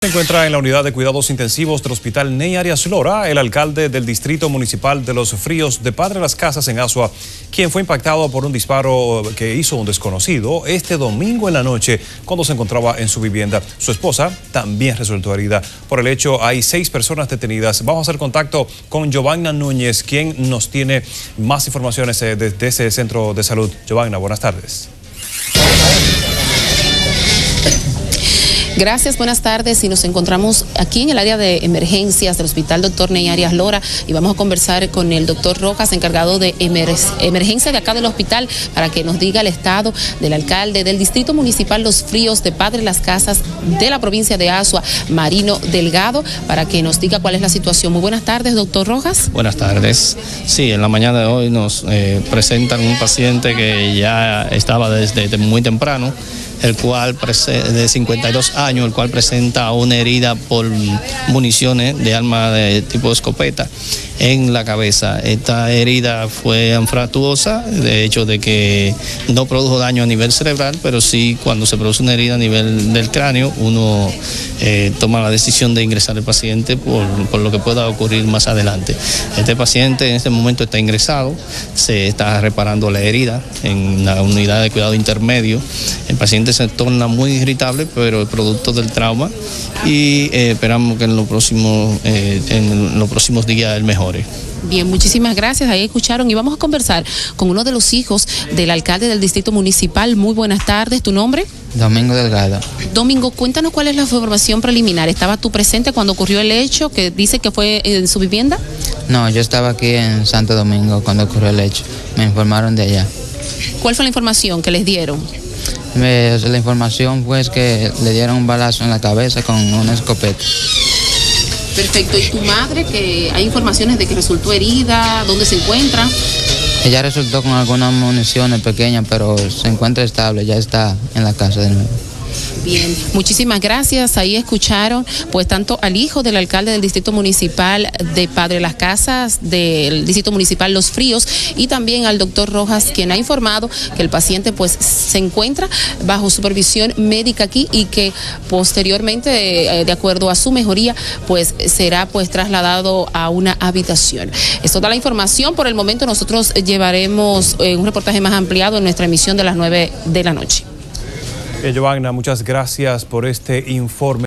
Se encuentra en la unidad de cuidados intensivos del Hospital Ney Arias Lora el alcalde del Distrito Municipal de Los Fríos de Padre Las Casas en Asua, quien fue impactado por un disparo que hizo un desconocido este domingo en la noche cuando se encontraba en su vivienda. Su esposa también resultó herida. Por el hecho hay 6 personas detenidas. Vamos a hacer contacto con Giovanna Núñez, quien nos tiene más informaciones desde ese centro de salud. Giovanna, buenas tardes. Gracias, buenas tardes. Y nos encontramos aquí en el área de emergencias del Hospital Dr. Ney Arias Lora y vamos a conversar con el doctor Rojas, encargado de emergencia de acá del hospital, para que nos diga el estado del alcalde del Distrito Municipal Los Fríos de Padre Las Casas de la provincia de Asua, Marino Delgado, para que nos diga cuál es la situación. Muy buenas tardes, doctor Rojas. Buenas tardes. Sí, en la mañana de hoy nos presentan un paciente que ya estaba desde muy temprano, el cual de 52 años, el cual presenta una herida por municiones de arma de tipo escopeta en la cabeza. Esta herida fue anfractuosa, de hecho de que no produjo daño a nivel cerebral, pero sí cuando se produce una herida a nivel del cráneo, uno toma la decisión de ingresar al paciente por lo que pueda ocurrir más adelante. Este paciente en este momento está ingresado, se está reparando la herida en la unidad de cuidado intermedio. El paciente se torna muy irritable, pero el producto del trauma, y esperamos que en los próximos días él mejore. Bien, muchísimas gracias. Ahí escucharon y vamos a conversar con uno de los hijos del alcalde del Distrito Municipal. Muy buenas tardes. ¿Tu nombre? Domingo Delgado. Domingo, cuéntanos cuál es la información preliminar. ¿Estabas tú presente cuando ocurrió el hecho que dice que fue en su vivienda? No, yo estaba aquí en Santo Domingo cuando ocurrió el hecho. Me informaron de allá. ¿Cuál fue la información que les dieron? La información fue que le dieron un balazo en la cabeza con una escopeta. Perfecto. ¿Y tu madre, que hay informaciones de que resultó herida? ¿Dónde se encuentra? Ella resultó con algunas municiones pequeñas, pero se encuentra estable, ya está en la casa de nuevo. Bien, muchísimas gracias. Ahí escucharon pues tanto al hijo del alcalde del Distrito Municipal de Padre Las Casas, del Distrito Municipal Los Fríos, y también al doctor Rojas, quien ha informado que el paciente pues se encuentra bajo supervisión médica aquí y que posteriormente, de acuerdo a su mejoría, pues será pues trasladado a una habitación. Es toda la información. Por el momento nosotros llevaremos un reportaje más ampliado en nuestra emisión de las 9 de la noche. Giovanna, muchas gracias por este informe.